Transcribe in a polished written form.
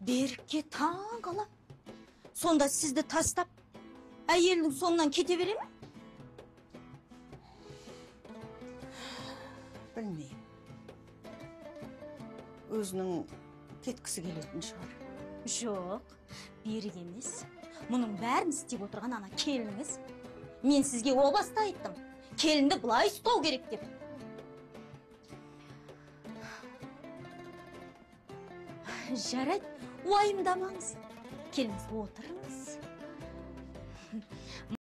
Берікке таң қалам. Сонда сізді тастап, әйелінің соңынан кете бере ме? Білмеймін. Өзінің кеткісі келетін шығар. Жоқ, Берік емес. Мұның бәрін істеп отырған ана келініңіз. Мен сізге о баста айттым. Келінді бұлай ұстау керек деп. Жарайды, уайымдамаңыз. Келіңіз, отырыңыз.